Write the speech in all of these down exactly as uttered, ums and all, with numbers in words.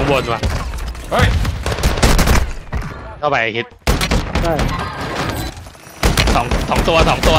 บนว่ะเฮ้ยเข้าไปคิดใช่สองสองตัวสองตัว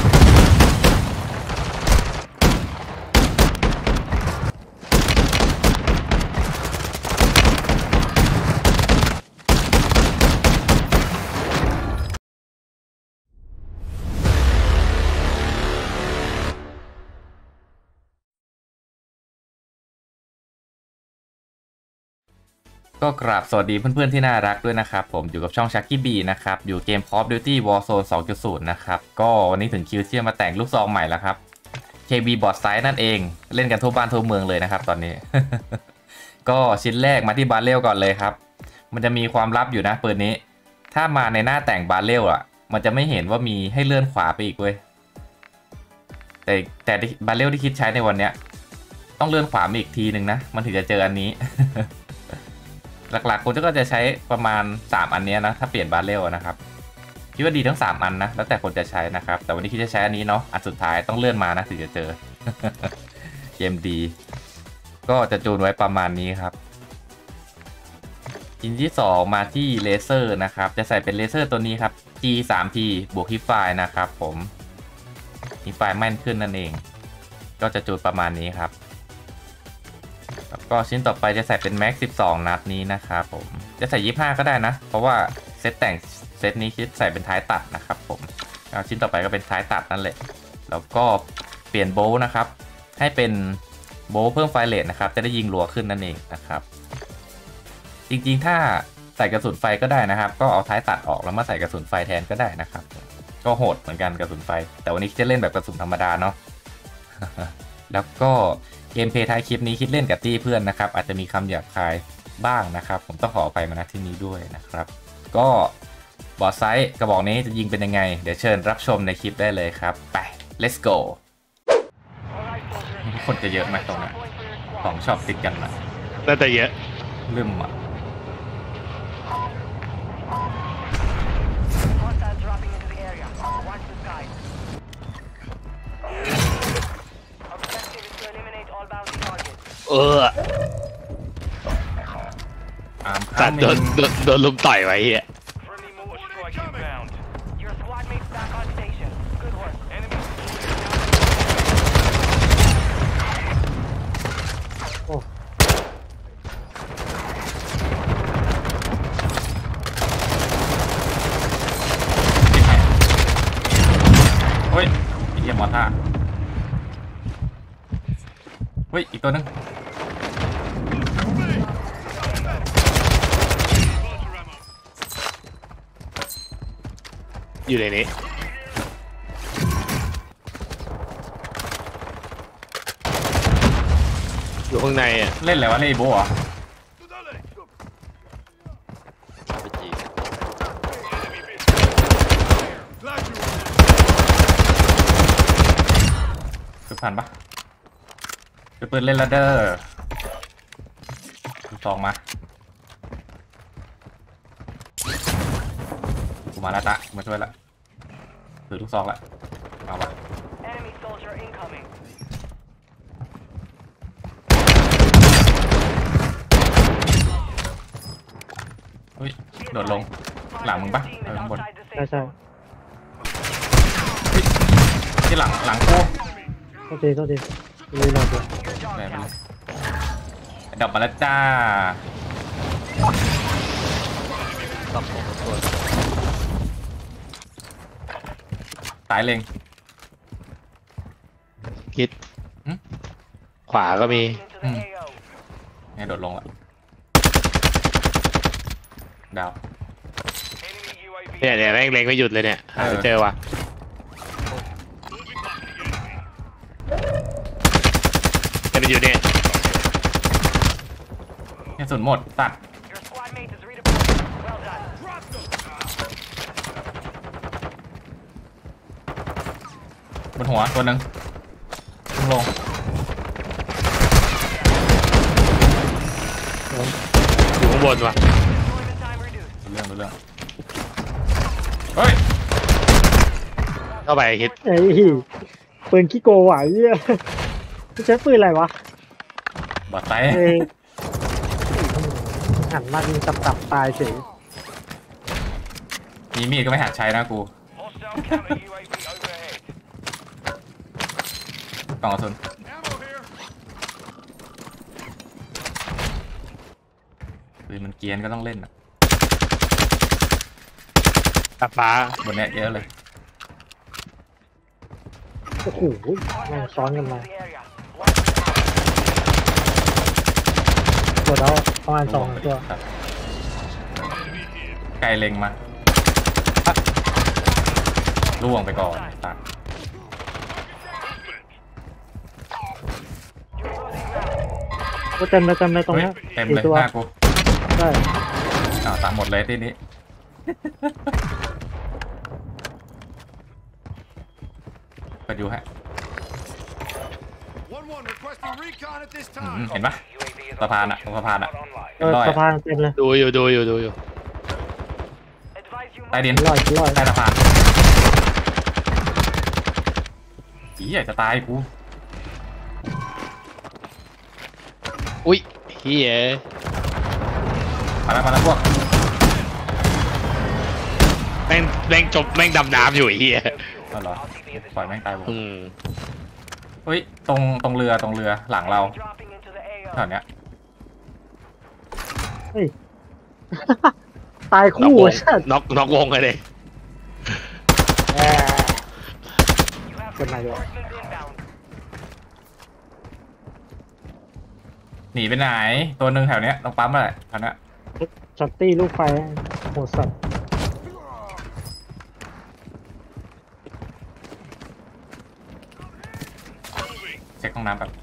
ก็กราบสวัสดีเพื่อนๆที่น่ารักด้วยนะครับผมอยู่กับช่องชักกี้บีนะครับอยู่เกม Call of Duty Warzone สองจุดศูนย์ นะครับก็วันนี้ถึงคิวที่จะมาแต่งลูกซองใหม่แล้วครับ เค บี Bot Sight นั่นเองเล่นกันทั่วบ้านทั่วเมืองเลยนะครับตอนนี้ ก็ชิ้นแรกมาที่บาร์เรลก่อนเลยครับมันจะมีความลับอยู่นะปืนนี้ถ้ามาในหน้าแต่งบาร์เรลอ่ะมันจะไม่เห็นว่ามีให้เลื่อนขวาไปอีกเว้ยแต่แต่บาร์เรลที่คิดใช้ในวันเนี้ยต้องเลื่อนขวามาอีกทีหนึ่งนะมันถึงจะเจออันนี้ หลักๆคนก็จะใช้ประมาณสามอันนี้นะถ้าเปลี่ยนบาร์เรลนะครับคิดว่าดีทั้งสามอันนะแล้วแต่คนจะใช้นะครับแต่วันนี้คิดจะใช้อันนี้เนาะอันสุดท้ายต้องเลื่อนมานะถึงจะเจอ เกมดีก็จะจูนไว้ประมาณนี้ครับชิ้นที่สองมาที่เลเซอร์นะครับจะใส่เป็นเลเซอร์ตัวนี้ครับ จี สาม ที บวกฮิปไฟนะครับผมฮิปไฟแม่นขึ้นนั่นเองก็จะจูนประมาณนี้ครับแล้วก็ชิ้นต่อไปจะใส่เป็นแม็กสิบสองนัดนี้นะครับผมจะใส่ยี่สิบห้าก็ได้นะเพราะว่าเซตแต่งเซตนี้คิดใส่เป็นท้ายตัดนะครับผมเอาชิ้นต่อไปก็เป็นท้ายตัดนั่นแหละแล้วก็เปลี่ยนโบว์นะครับให้เป็นโบว์เพิ่มไฟเรทนะครับจะได้ยิงรัวขึ้นนั่นเองนะครับจริงๆถ้าใส่กระสุนไฟก็ได้นะครับก็เอาท้ายตัดออกแล้วมาใส่กระสุนไฟแทนก็ได้นะครับก็โหดเหมือนกันกระสุนไฟแต่วันนี้จะเล่นแบบกระสุนธรรมดาเนาะ แล้วก็เกมเพลย์ท้ายคลิปนี้คิดเล่นกับตี้เพื่อนนะครับอาจจะมีคำหยาบคายบ้างนะครับผมต้องขออภัยมาณที่นี้ด้วยนะครับก็บอสไซต์กระบอกนี้จะยิงเป็นยังไงเดี๋ยวเชิญรับชมในคลิปได้เลยครับไป let's go คนจะเยอะไหมตรงนี้สองช็อปติดกันนะน่าจะเยอะลืมอ่ะเออจัดโดนโดนโดนลุมต่อยไว้เฮียโอ้ยอีกเยี่ยมมอท่าเฮ้ยอีกตัวนึงอยู่ในนี้อยู่ข้างในอ่ะเล่นอะไรวะเล่นโบอ่ะคือผ่านปะคือปืนเล่นแล้วเด้อซองมากูมาแล้วตะมาช่วยละถือทุกซองละเอาวะเฮ้ยโดดลงหลังมึงปะเออข้างบนใช่ใช่ที่หลังหลังกูโทษทีโทษทีเลยหน่อยเดียวไหนไปเลยดับมาแล้วจ้าตับผมตัวตายเล็งคิดขวาก็มีเนี่ยโดดลงละดาวเนี่ยเนี่ยแม่งเล็งไม่หยุดเลยเนี่ยหาไม่เจอวะจะไปอยู่เนี่ยเนี่ยสุดหมดตัดบนหัวตัวหนึ่งลงอยู่ข้างบนวะเรื่องเรื่องเฮ้ยเข้าไปคิดไอ้ปืนขี้โกไหวเนี่ยใช้ปืนอะไรวะบอดไซหันมายิงตับตับตายเฉยมีมีดก็ไม่หัดใช้นะกู Hostile counter U A V overhead. กล่องกระสุน Ammo here. ปืนมันเกรียนก็ต้องเล่นอ่ะตาฟ้าบนเนี้ยเยอะเลยโอ้โหแม่งซ้อนกันมาตัวแล้วประมาณสองตัวครับไกลเล็งมาล่วงไปก่อนตัดก็เต็มเลยเต็มเลยตรงเฮ้ยเนี้ยเต็มเลยสี่ตัวหน้ากูใช่อ้าวตามหมดเลยที่นี้ ไปดูฮะ One one requesting recon at this อืม time. เห็นปะสะพานอะตรงสะพานอะเออร้อยสะพานเต็มเลยดูอยู่ดูอยู่ดูอยู่ใต้ดินลอยลอยใต้สะพานอีอยากจะตายกูอุ้ยเฮียมาแล้วมาแล้วพวกแม่งแม่งจบแม่งดำน้ำอยู่ไอ้เฮียเอาเหรอปล่อยแม่งตายหมดอืมเฮ้ยตรงตรงเรือตรงเรือหลังเราแถวเนี้ยเฮ้ย ตายน็อกคู่วงใช่น็อกน็อกวงเลยดิแอเป็นไรด้วยหนีไปไหนตัวหนึ่งแถวเนี้ยตรงปั๊มนั่นแหละแถวเนี้ยช็อตตี้ลูกไฟโหดสัตว์เช็คห้องน้ำแบบ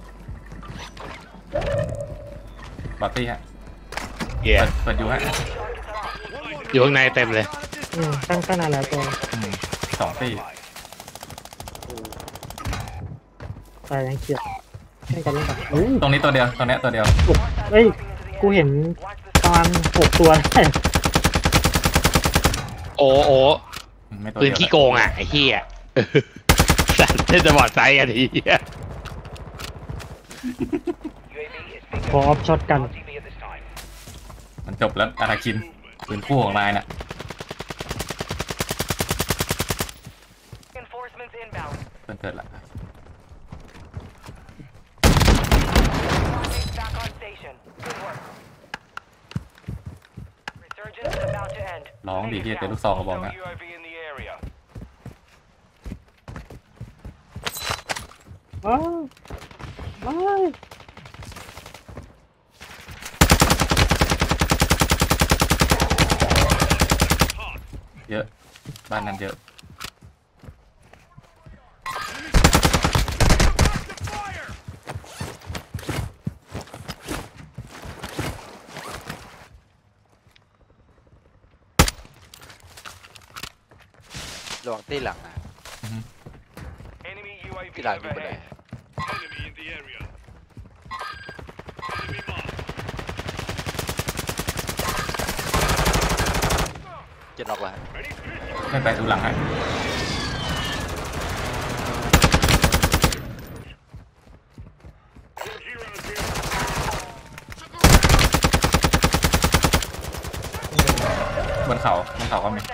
บอตตี้ฮะเฮียเปิดเปิดอยู่ฮะอยู่ข้างในเต็มเลยอืมตั้งตั้งนานแล้วตัวอืมสองตีตายยังเกลียดเล่นกันเล่นกันอู้ตรงนี้ตัวเดียวตรงเนี้ยตัวเดียวเฮ้ย กูเห็นประมาณหกตัวได้โอ้โอ้อืมไม่ตัวปืเดีนยวขี้โกงอ่ะไอ้เฮียสัตว์เล่นจะบอดไซส์กันทีเฮียขอออฟช็อตกันมันจบแล้วอาราคินปืนคู่ของนายน่ะเพิ่นเกิดละร้องดีที่แต่ลูกซองกระบอกนะ U A V in the area. อ้าวไม่เยอะบ้านนั้นเยอะระวังตีหลังนะ Enemy U A V ที่หลังอยู่บนไหน overhead. Enemy in the area. Enemy marked. จะน็อกแล้ว Ready for this? ไม่ไปดูหลังให้ Heroes here. บนเขาบนเขาก็มี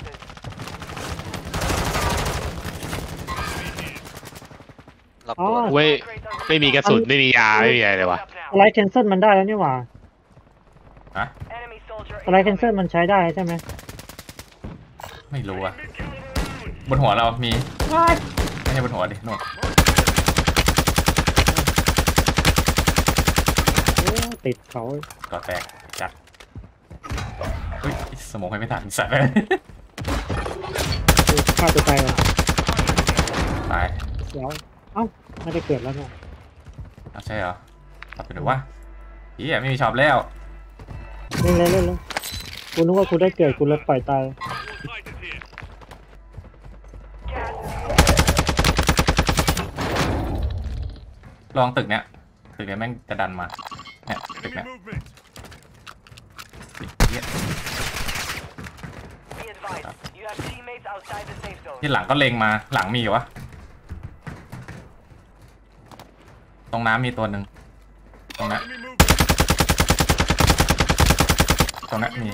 รับอ๋อตัวเว้ยไม่มีกระสุนไม่มียาไม่มีอะไรเลยวะสไลด์แคนเซิลมันได้แล้วนี่หว่าฮะสไลด์แคนเซิลมันใช้ได้ใช่ไหมไม่รู้อ่ะบนหัวเรามีไม่ใช่บนหัวดิโน่นโอ้ติดเขาก่อแตกจัดเฮ้ยสมองให้ไม่ทันสัตว์เลยฆ่าตัวตายเลยตายเดี๋ยวเอ้าไม่ได้เกิดแล้วเนี่ยเอาใช่เหรอขับไปดูว่าอี๋ไม่มีช็อปแล้วเล่นเลยเล่นเลยกูนึกว่ากูได้เกิดกูเลยปล่อยตาย Fighters here. ลองตึกเนี้ยตึกเนี้ยแม่งจะดันมาเนี่ยตึก Enemy เนี้ย movement. เหี้ยที่หลังก็เล็งมาหลังมีอยู่วะตรงน้ำมีตัวหนึ่งตรงนั้น Enemy movement. ตรงนั้นนี่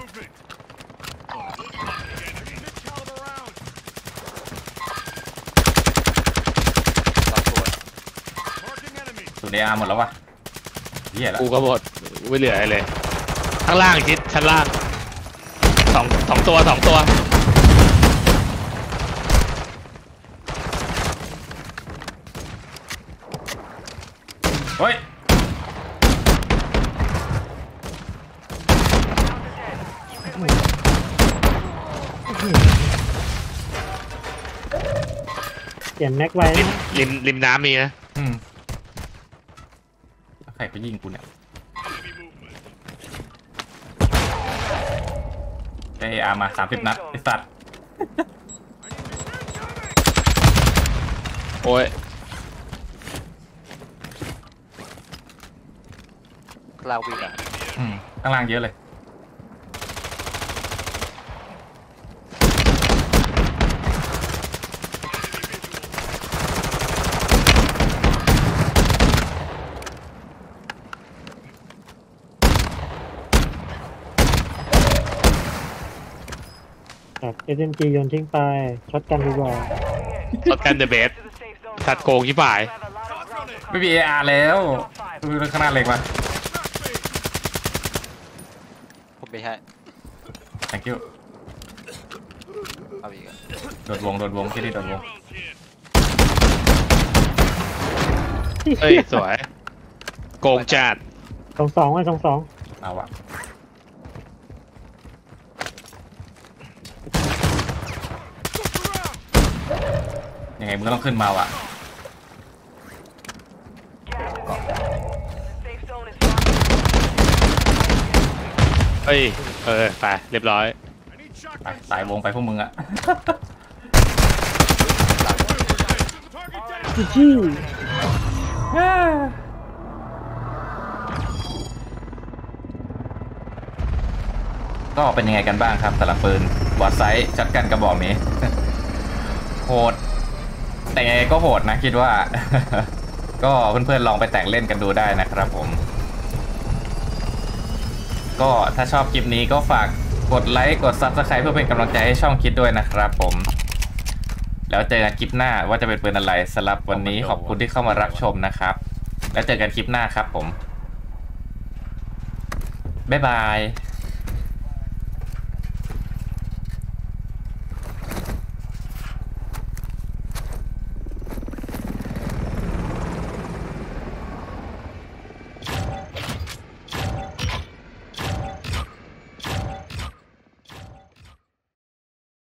สองตัว Marking enemy. สูดเออาร์หมดแล้ววะเหี้ยแล้วกูก็หมดไม่เหลืออะไรเลย ข้างล่างชิดชั้นล่างสองสองตัวสองตัวเฮ้ยเปลี่ยนแม็กไว้ริมนะริมริมน้ำมีนะอืมใครไปยิงกูเนี่ย Enemy movement. เออาร์มาสามสิบนัดไอสัตว์โอ้ยคลาววิ่งอ่ะอืมข้างล่างเยอะเลยจากเอสเอ็มจีโยนทิ้งไปช็อตกันดีกว่าช็อตกันเดอะเบสสัตว์โกงที่ป่ายไม่มีเออาร์แล้วดูข้างหน้าเล็กมาผมไม่ให้ thank you เอาอีกอะโดดวงโดดวงที่นี่โดดวง Rounds here. เฮ้ย สวย โกงจัดสองสองไว้สองสองเอาวะยังไงมึงก็ต้องขึ้นมาว่ะเฮ้ย เออ ไป เรียบร้อย I need ไป shotgun. สายวงไปพวกมึงอะ Target down. จีจี้ก็เป็นยังไงกันบ้างครับสำหรับปืนบอดไซส์จัดกันกระบอกนี้ โหด แต่ยังไงก็โหดนะคิดว่า ก็เพื่อนๆลองไปแต่งเล่นกันดูได้นะครับผม ก็ถ้าชอบคลิปนี้ก็ฝากกดไลค์กด ซับสไครบ์ เพื่อเป็นกำลังใจให้ช่องคิดด้วยนะครับผม แล้วเจอกันคลิปหน้าว่าจะเป็นปืนอะไรสำหรับวันนี้ขอบคุณที่เข้ามารับชมนะครับ แล้วเจอกันคลิปหน้าครับผมบ๊ายบาย